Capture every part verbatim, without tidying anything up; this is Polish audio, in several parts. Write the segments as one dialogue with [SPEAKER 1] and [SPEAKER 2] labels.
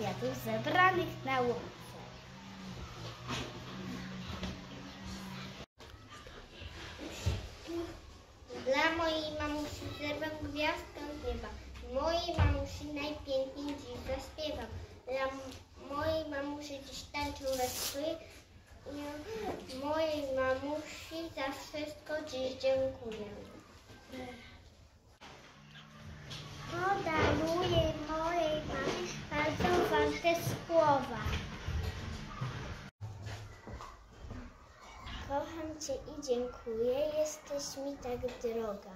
[SPEAKER 1] kwiatów zebranych na łące. Dla mojej mamusi zerwę gwiazdkę z nieba. Mojej mamusi najpiękniej dziś zaśpiewam. Dla mojej mamusi dziś tańczę wesoły. Mojej mamusi za wszystko dziś dziękuję. Podaruję mojej mamie bardzo ważne słowa. Kocham Cię i dziękuję, jesteś mi tak droga.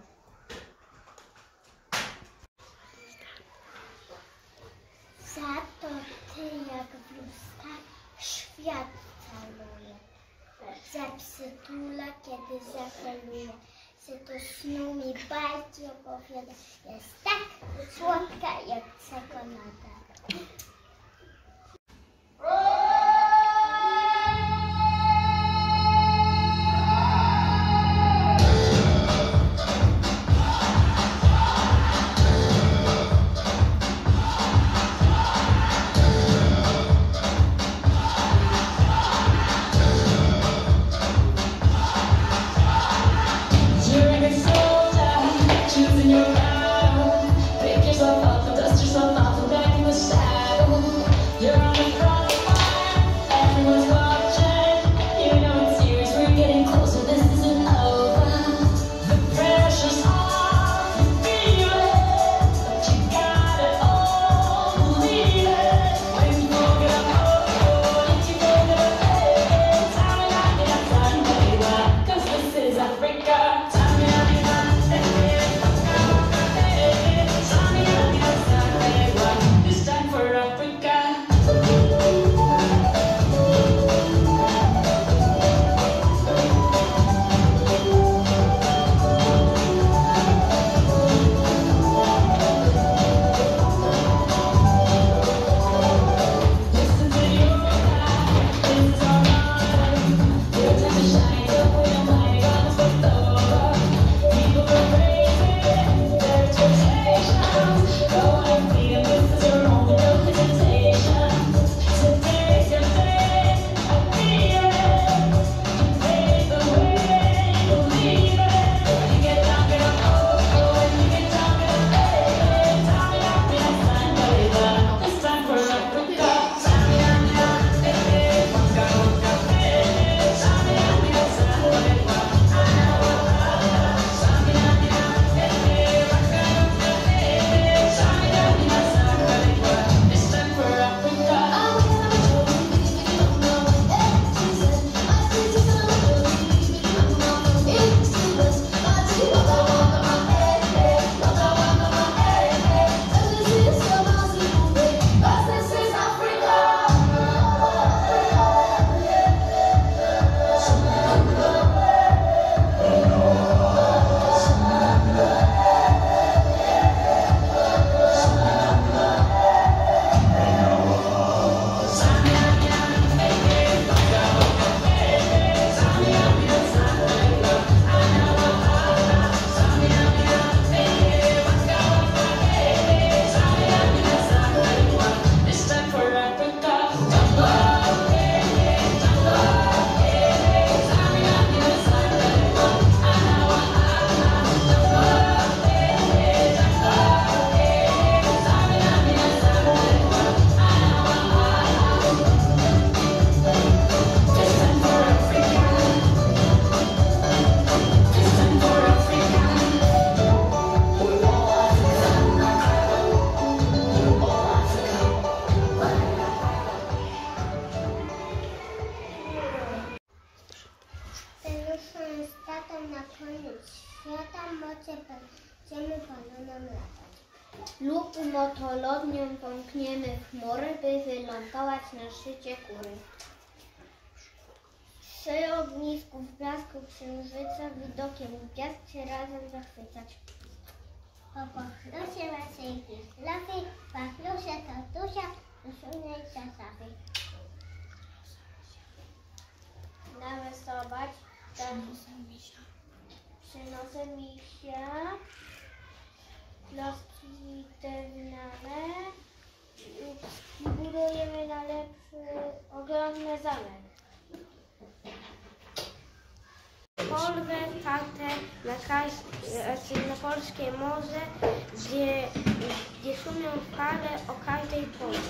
[SPEAKER 1] Za to Ty jak bluzka świat caluje. Za przytula, kiedy zacholuję. Że to snu mi bajki opowiada. Jest tak słodka jak czekolada. Będziemy balonem latać. Lub motolodnią pomkniemy w chmury, by wylądować na szczycie góry. Przy ognisku w blasku księżyca widokiem gwiazd się razem zachwycać. Po pochlusie masejki lachy, pachlusie tatusia, usunej czasami. Narysować przynoszę misia, klocki drewniane, budujemy na lepszy, ogromny zamek. Polwę, tatę na, kaś- na polskie morze, gdzie, gdzie szumią fale o każdej porze.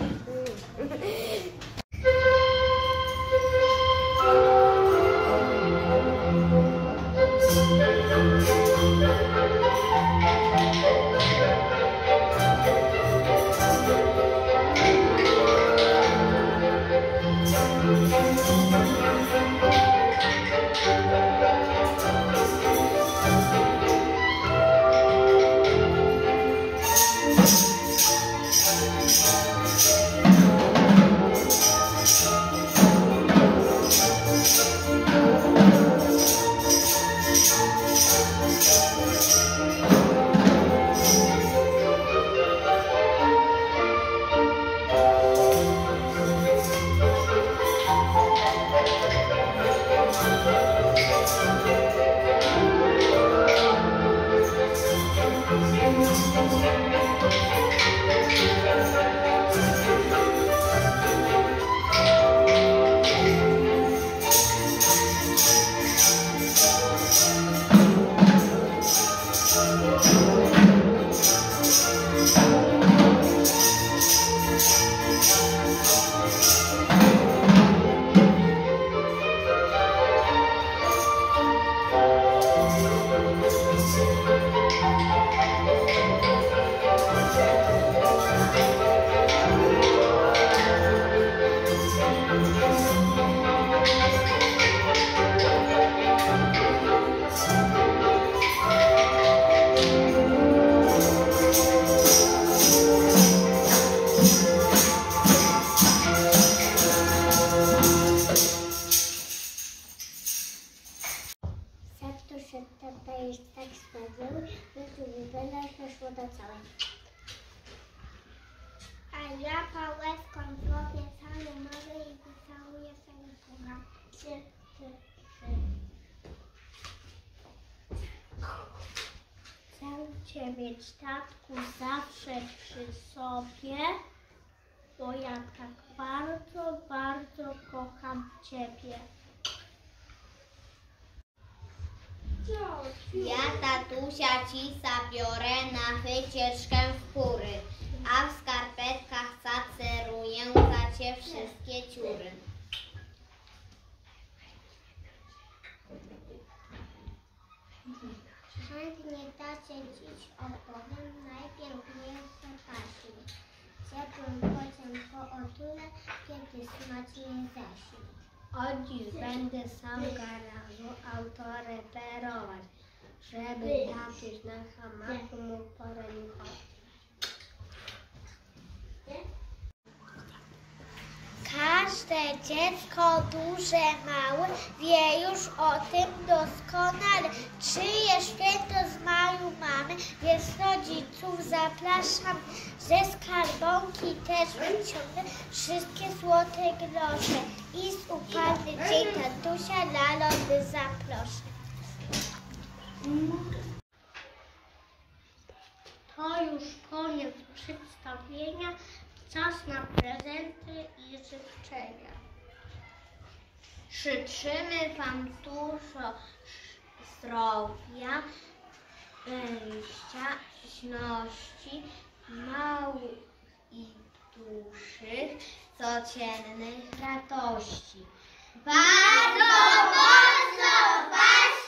[SPEAKER 1] Tata jest tak wspaniały, że tu wygląda przeszło do całej. A ja pałeczką zrobię całe morze i wycałuję sobie pucha. Trzy, trzy, trzy. Chcę Cię mieć, tatku, zawsze przy sobie, bo ja tak bardzo, bardzo kocham Ciebie.
[SPEAKER 2] Ja, tatusia, ci zabiorę na wycieczkę w góry, a w skarpetkach zaceruję za cię wszystkie dziury.
[SPEAKER 1] Chętnie tacie dziś opowiem, najpierw mnie zapaści. Ciepłym kociem po otule, kiedy smacznie zaśnie. Od dziś będę sam garażu autoreperować, żeby tatuś na hamaku mógł porękować. Każde dziecko, duże, małe, wie już o tym doskonale. Czyje święto z maju mamy, więc rodziców zapraszam, ze skarbonki też wyciągnę wszystkie złote grosze i z upalny dzień tatusia na lody zaproszę. To już koniec przedstawienia. Czas na prezenty i życzenia.
[SPEAKER 2] Życzymy Wam dużo zdrowia, szczęścia, małych i dużych, codziennych radości. Bardzo mocno Was